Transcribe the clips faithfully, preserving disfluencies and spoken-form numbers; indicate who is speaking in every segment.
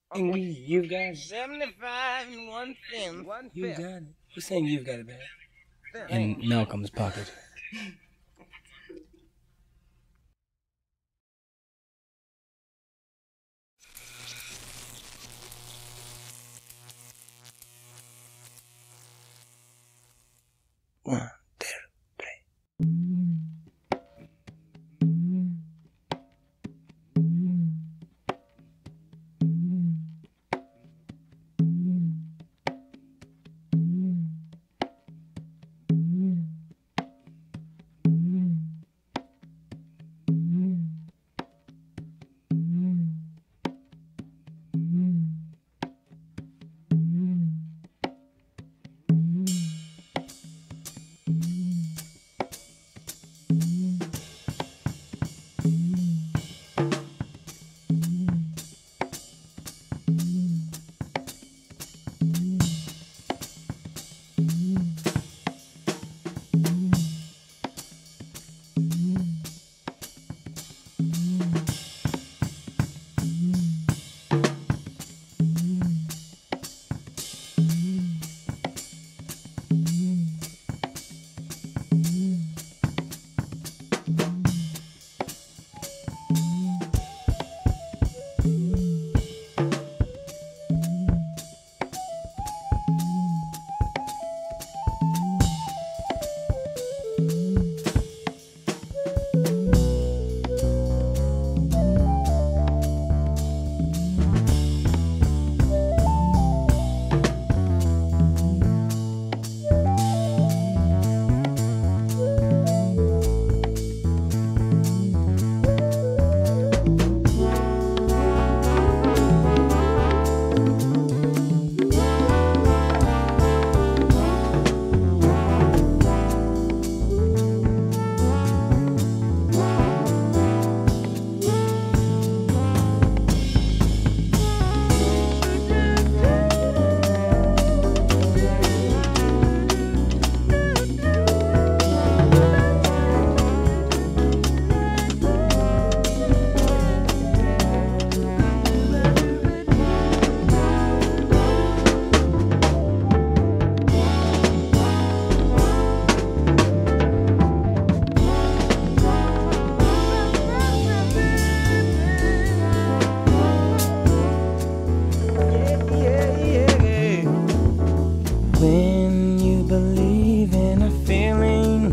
Speaker 1: And we, you've got it.
Speaker 2: seventy-five and one fifth. One
Speaker 1: You
Speaker 2: fifth.
Speaker 1: got it. We're saying you've got it back.
Speaker 2: Fifth.
Speaker 1: In Malcolm's pocket. One, two, three. When you believe in a feeling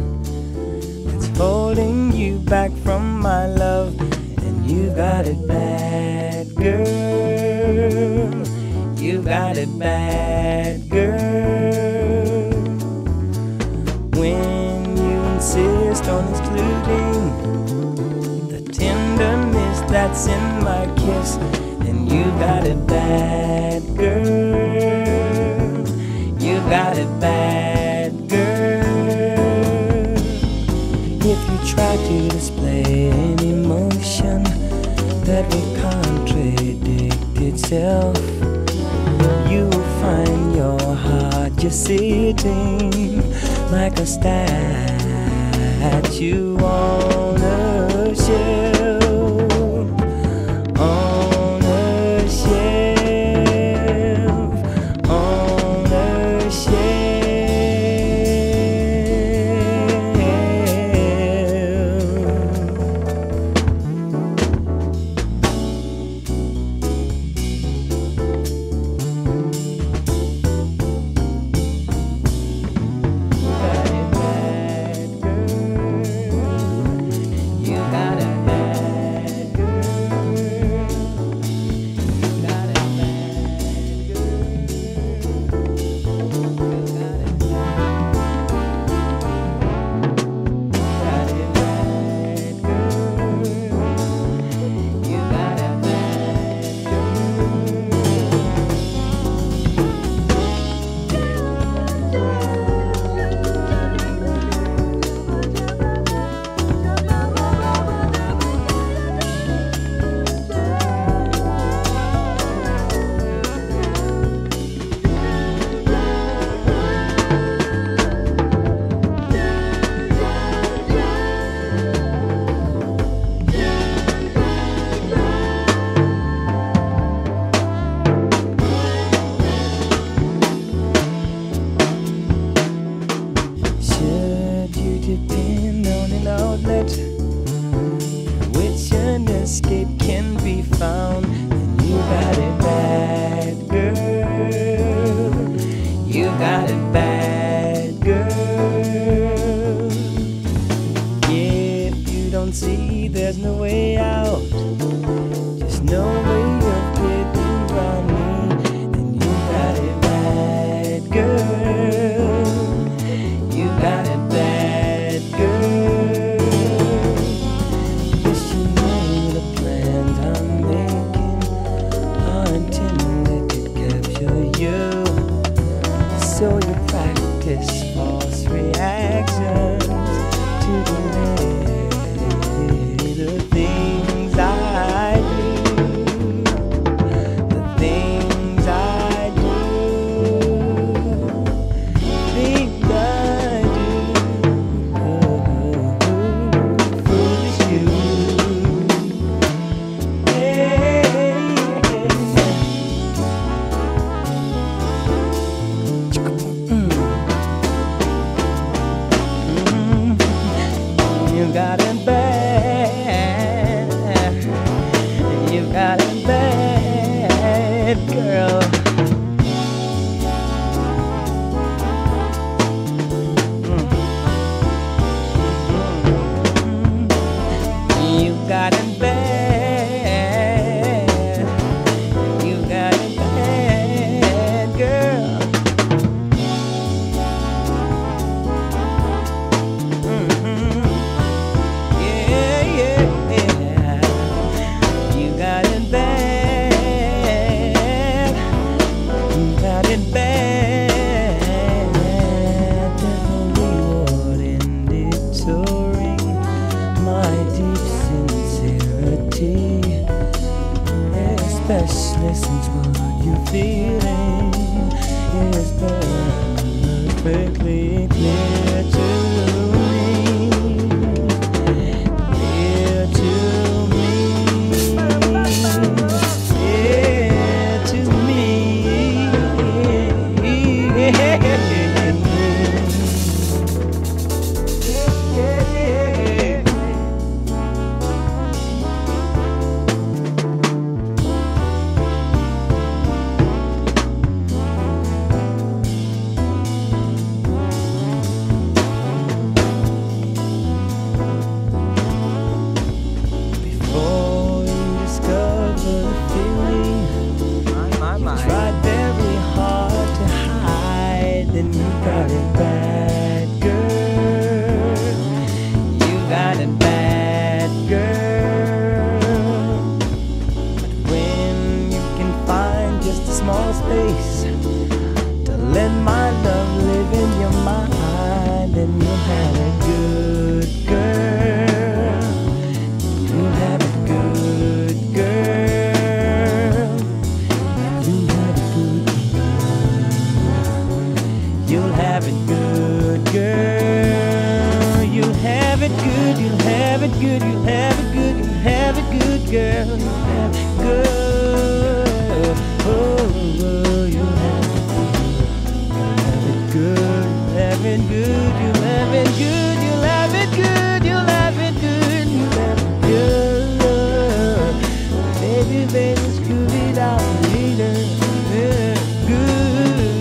Speaker 1: that's holding you back from my love, and you got it bad, girl. You got it bad, girl. When you insist on excluding the tenderness that's in my kiss, then you got it bad, girl. You got it bad, girl. If you try to display an emotion that will contradict itself, you will find your heart just sitting like a statue on a shelf, on a shelf, on a shelf. Got it bad, girl. You got it bad. escape can be found, then you got it bad, girl. You got it bad, girl. If you don't see there's no way out, just no way of getting around me, then you got it bad, girl. You got it bad, girl. Wish you knew the plans I'm making are intended to capture you, so you practice false reactions to the little things I do, the things I do, things I do, foolish you. Hey, you got it bad, you got it bad, girl. You got it bad, you got it bad, girl. Yeah, yeah, yeah. You got it bad. You got it bad. There's no reward in detouring my deep sincerity, especially since what you're feeling is perfectly clear to me. Clear to me. Clear to me. Before you discover the feeling
Speaker 2: My, my,
Speaker 1: you tried very hard to hide, then you got it bad, girl. You got it bad, girl. But when you can find just a small space to let my love live in your mind, then you'll have it good, girl. You'll have it good, girl. You'll have it good, girl. You'll have it good, girl. You'll have it good, you'll have it good, you'll have it good, you'll have it good, girl. You'll have it good. Oh, oh, you'll have it good. You'll have it good, you'll have it good, you'll have it good, you'll have it good, you'll have it good. Baby, baby, screw it out later. Yeah, good.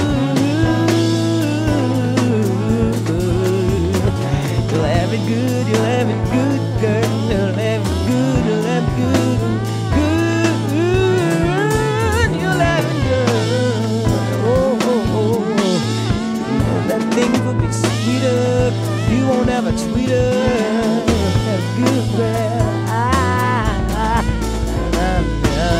Speaker 1: You'll have it good, you'll have it good, girl. You'll have it good, you'll have it good, good. You'll have it good. Oh, oh, oh. You know that things will be sweeter. You won't have a tweeter. Have good, girl. Ah, ah, ah, ah.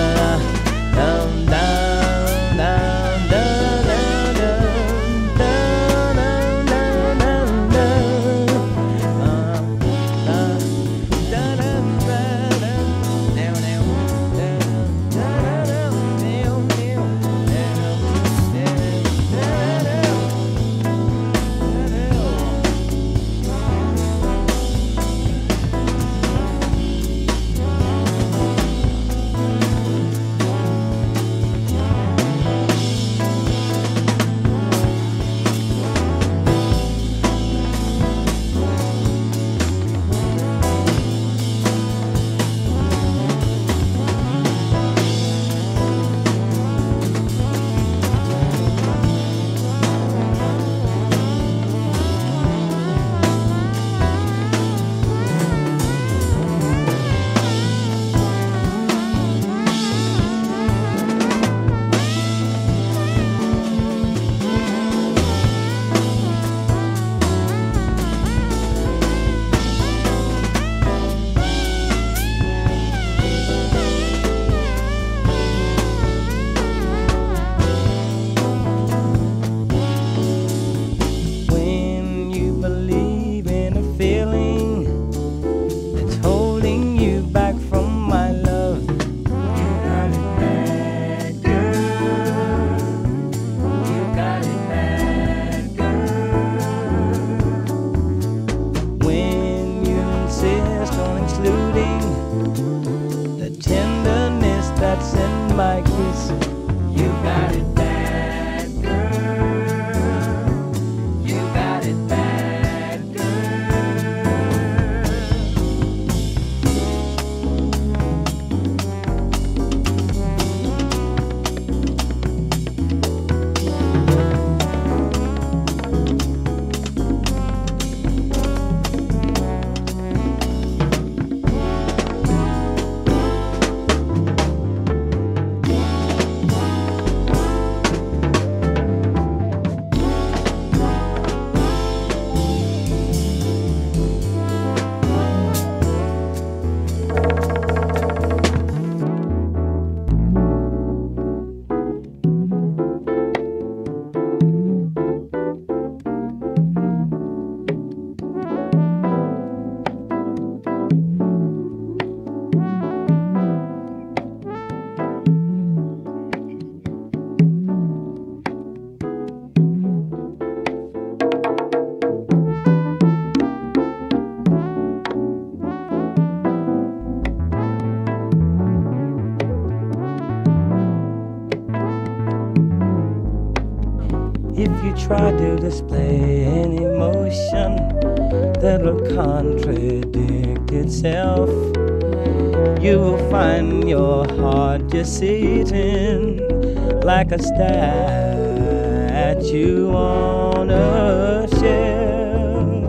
Speaker 1: If you try to display an emotion that will contradict itself, you will find your heart just sitting like a statue on a shelf,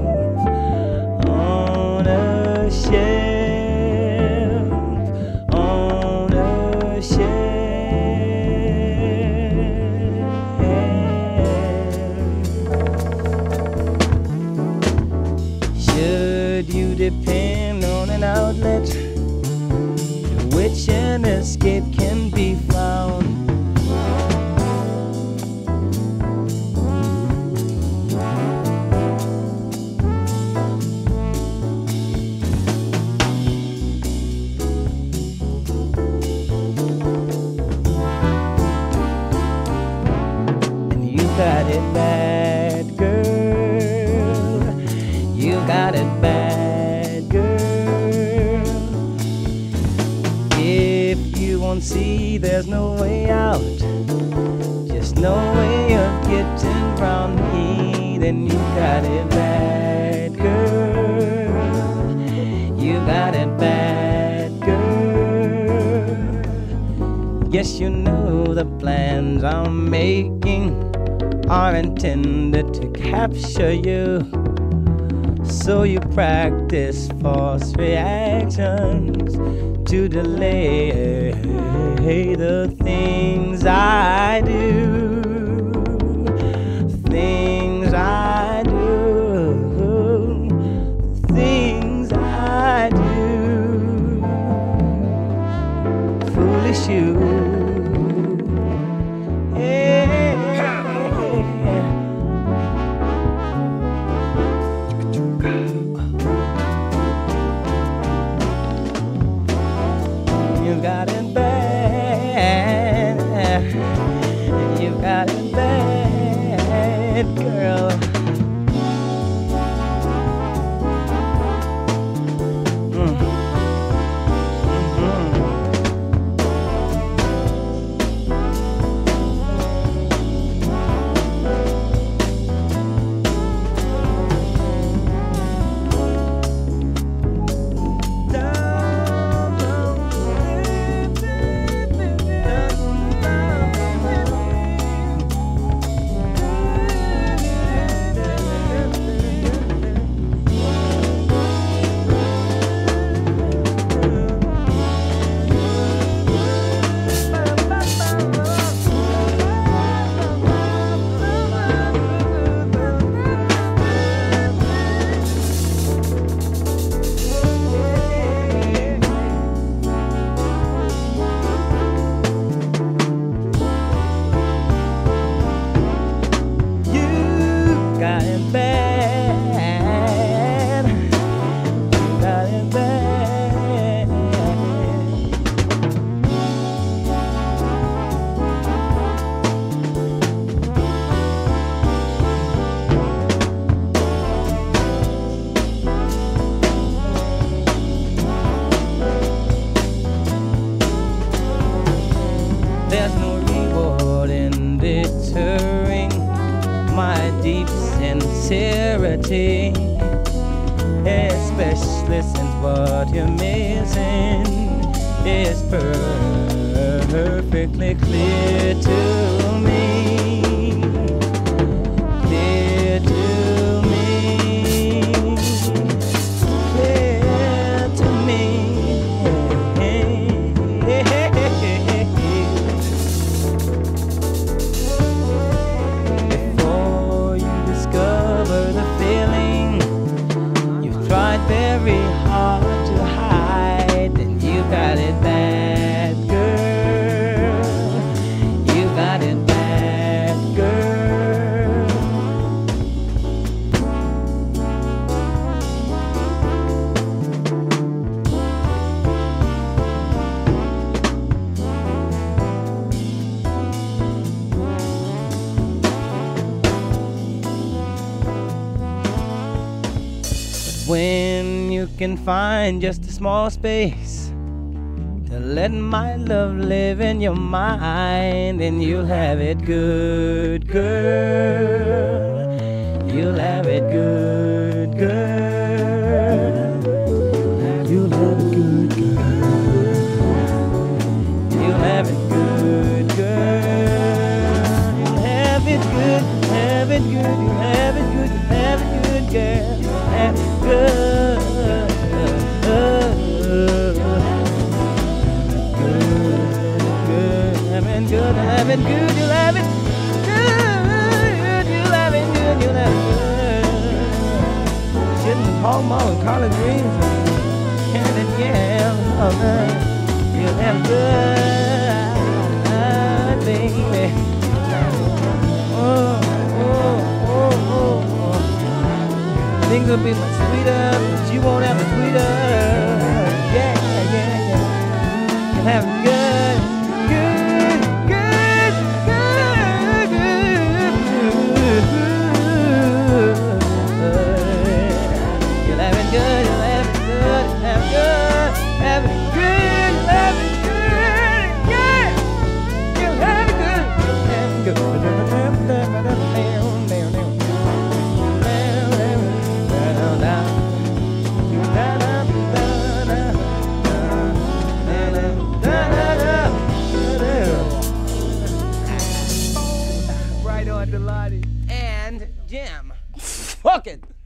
Speaker 1: on a shelf, on a shelf. Should you depend on an outlet to which an escape can be found, got it bad, girl. You got it bad, girl. If you won't see there's no way out, just no way of getting round me, then you got it bad, girl. You got it bad, girl. Yes, you know the plans I'm making are intended to capture you, so you practice false reactions to delay the things I do, things I do, things I do. Foolish you. You got it bad, you got it bad, girl. Mm. Got it bad, you got it bad. There's no reward in deterring my deep sincerity, especially since what you're missing is perfectly clear to me, clear to me, clear to me. Very hard to hide, and you got it bad, girl. You got it bad, girl. When you can find just a small space to Let my love live in your mind, and you'll have it good, girl. You'll have it good, girl. You'll have it good, girl. You'll have it good, girl. You'll have it good, have it good, you'll have it good, you'll have it good, girl. Have it good. Good, have it good, you'll have it good, you'll have it good, you'll have it good. Sitting with Paul Mall and collard greens and candy yam, oh man, you'll have it good, baby. Oh, oh, oh, oh, oh. Things will be much sweeter, but you won't have it sweeter. Yeah, yeah, yeah. You'll have it good, good.
Speaker 2: And Jim.
Speaker 1: Fuck it.